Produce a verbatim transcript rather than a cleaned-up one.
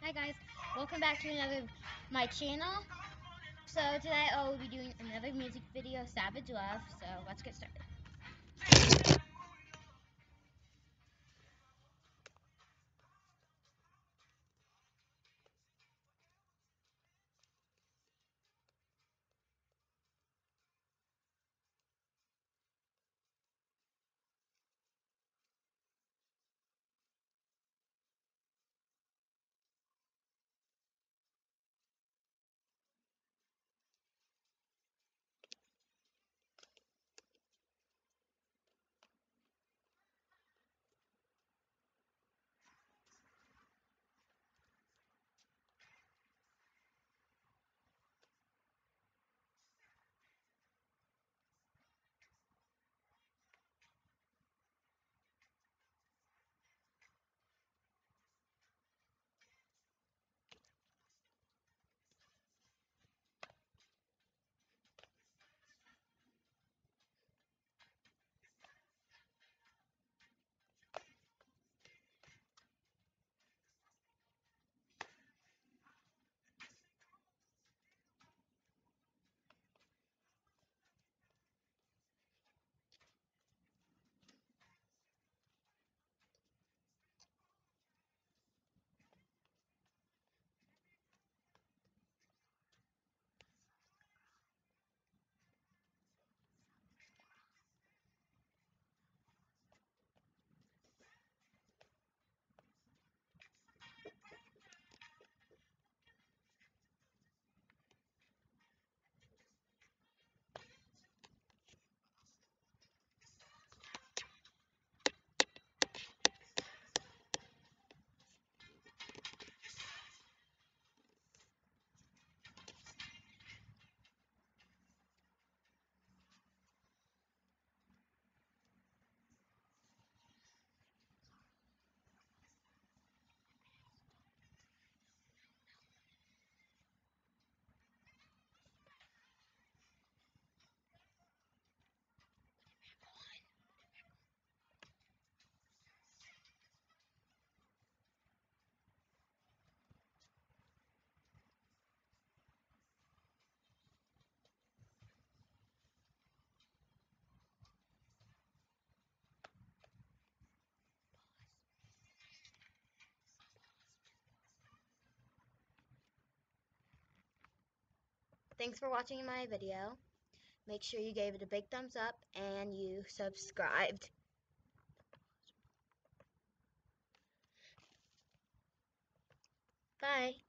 Hi guys, welcome back to another my channel. So today I will be doing another music video, Savage Love. So let's get started. Thanks for watching my video. Make sure you gave it a big thumbs up and you subscribed. Bye.